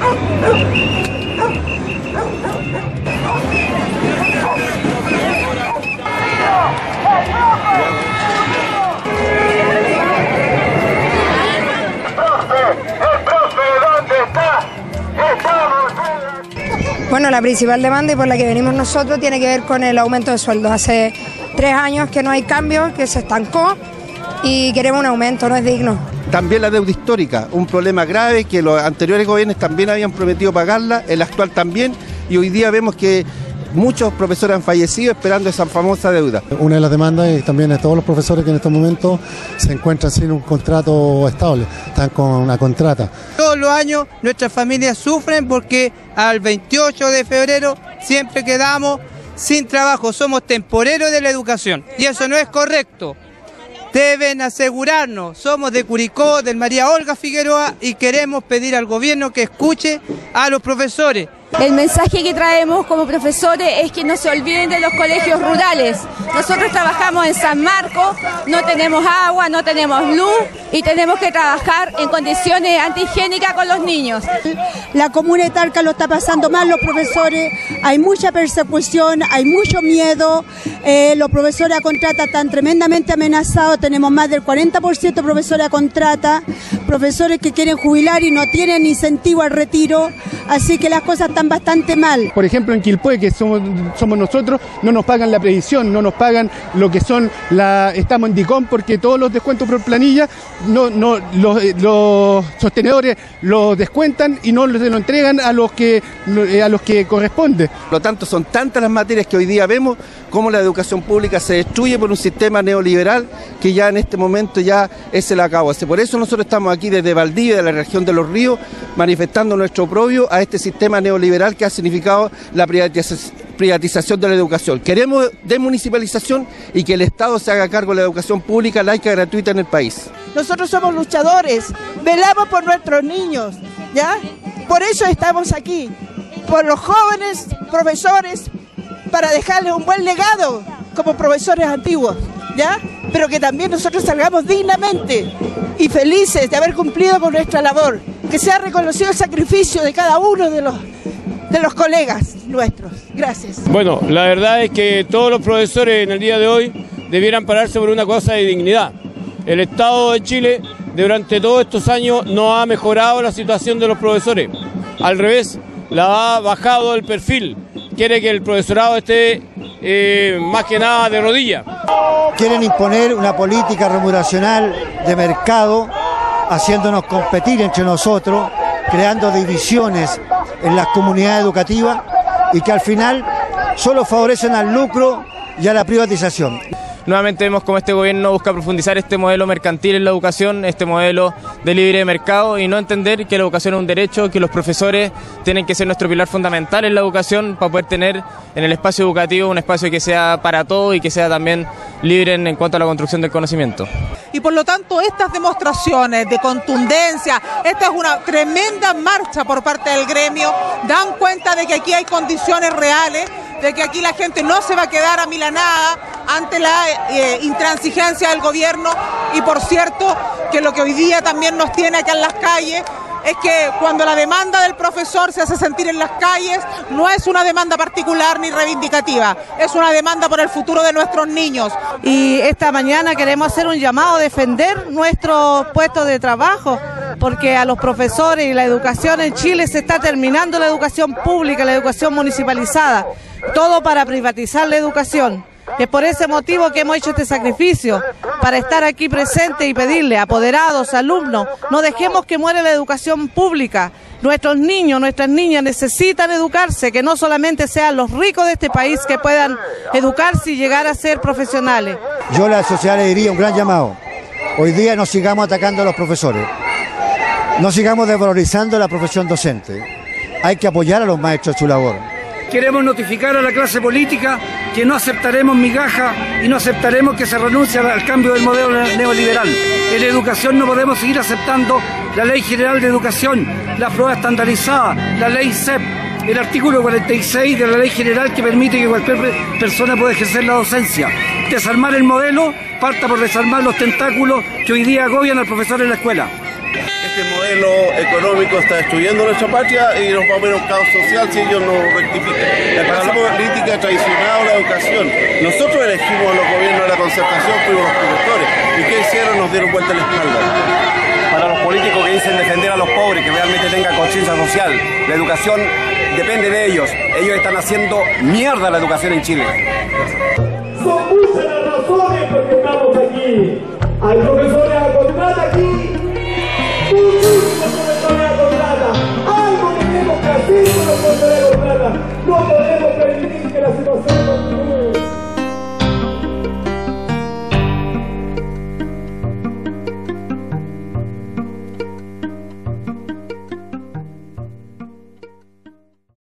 Bueno, la principal demanda y por la que venimos nosotros tiene que ver con el aumento de sueldos. Hace 3 años que no hay cambio, que se estancó y queremos un aumento, no es digno. También la deuda histórica, un problema grave que los anteriores gobiernos también habían prometido pagarla, el actual también, y hoy día vemos que muchos profesores han fallecido esperando esa famosa deuda. Una de las demandas es también a todos los profesores que en estos momentos se encuentran sin un contrato estable, están con una contrata. Todos los años nuestras familias sufren porque al 28 de febrero siempre quedamos sin trabajo, somos temporeros de la educación y eso no es correcto. Deben asegurarnos, somos de Curicó, del María Olga Figueroa y queremos pedir al gobierno que escuche a los profesores. El mensaje que traemos como profesores es que no se olviden de los colegios rurales. Nosotros trabajamos en San Marcos, no tenemos agua, no tenemos luz y tenemos que trabajar en condiciones antihigiénicas con los niños. La comuna de Talca lo está pasando mal los profesores, hay mucha persecución, hay mucho miedo, los profesores a contrata están tremendamente amenazados, tenemos más del 40% de profesores a contrata, profesores que quieren jubilar y no tienen incentivo al retiro, así que las cosas están bastante mal. Por ejemplo, en Quilpué, que somos nosotros, no nos pagan la previsión, no nos pagan lo que son estamos en DICOM porque todos los descuentos por planilla los sostenedores los descuentan y no se lo entregan a los que corresponde. Por lo tanto, son tantas las materias que hoy día vemos cómo la educación pública se destruye por un sistema neoliberal que ya en este momento ya es el acabo. Por eso nosotros estamos aquí desde Valdivia, de la región de Los Ríos, manifestando nuestro oprobio a este sistema neoliberal que ha significado la privatización de la educación. Queremos desmunicipalización y que el Estado se haga cargo de la educación pública, laica y gratuita en el país. Nosotros somos luchadores, velamos por nuestros niños, ¿ya? Por eso estamos aquí, por los jóvenes profesores, para dejarles un buen legado como profesores antiguos, ¿ya? Pero que también nosotros salgamos dignamente y felices de haber cumplido con nuestra labor, que sea reconocido el sacrificio de cada uno de los colegas nuestros. Gracias. Bueno, la verdad es que todos los profesores en el día de hoy debieran pararse por una cosa de dignidad. El Estado de Chile durante todos estos años no ha mejorado la situación de los profesores. Al revés, la ha bajado el perfil. Quiere que el profesorado esté más que nada de rodillas. Quieren imponer una política remuneracional de mercado, haciéndonos competir entre nosotros, creando divisiones en las comunidades educativas y que al final solo favorecen al lucro y a la privatización. Nuevamente vemos cómo este gobierno busca profundizar este modelo mercantil en la educación, este modelo de libre mercado y no entender que la educación es un derecho, que los profesores tienen que ser nuestro pilar fundamental en la educación para poder tener en el espacio educativo un espacio que sea para todos y que sea también libre en cuanto a la construcción del conocimiento. Y por lo tanto estas demostraciones de contundencia, esta es una tremenda marcha por parte del gremio, dan cuenta de que aquí hay condiciones reales, de que aquí la gente no se va a quedar amilanada ante la intransigencia del gobierno y por cierto que lo que hoy día también nos tiene acá en las calles es que cuando la demanda del profesor se hace sentir en las calles no es una demanda particular ni reivindicativa, es una demanda por el futuro de nuestros niños. Y esta mañana queremos hacer un llamado a defender nuestros puestos de trabajo, porque a los profesores y la educación en Chile se está terminando la educación pública, la educación municipalizada, todo para privatizar la educación. Es por ese motivo que hemos hecho este sacrificio, para estar aquí presentes y pedirle a apoderados, alumnos, no dejemos que muera la educación pública. Nuestros niños, nuestras niñas necesitan educarse, que no solamente sean los ricos de este país que puedan educarse y llegar a ser profesionales. Yo a la sociedad le diría un gran llamado. Hoy día no sigamos atacando a los profesores, no sigamos desvalorizando la profesión docente. Hay que apoyar a los maestros en su labor. Queremos notificar a la clase política que no aceptaremos migajas y no aceptaremos que se renuncie al cambio del modelo neoliberal. En la educación no podemos seguir aceptando la Ley General de Educación, la prueba estandarizada, la Ley CEP, el artículo 46 de la Ley General que permite que cualquier persona pueda ejercer la docencia. Desarmar el modelo, parta por desarmar los tentáculos que hoy día agobian al profesor en la escuela. este modelo económico está destruyendo nuestra patria y nos va a poner un caos social si ellos no rectifican. La clase política ha traicionado la educación. Nosotros elegimos a los gobiernos de la concertación, fuimos los productores. ¿Y qué hicieron? Nos dieron vuelta la espalda. Para los políticos que dicen defender a los pobres, que realmente tengan conciencia social, la educación depende de ellos. Ellos están haciendo mierda la educación en Chile. Son muchas las razones por que estamos aquí. Hay profesores a contar aquí.